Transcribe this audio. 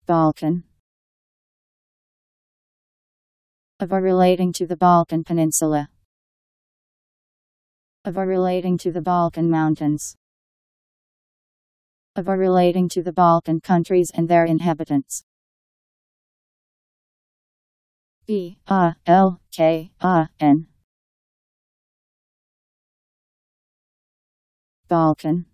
Balkan. Of or relating to the Balkan Peninsula. Of or relating to the Balkan Mountains. Of or relating to the Balkan countries and their inhabitants. B-A-L-K-A-N. Balkan.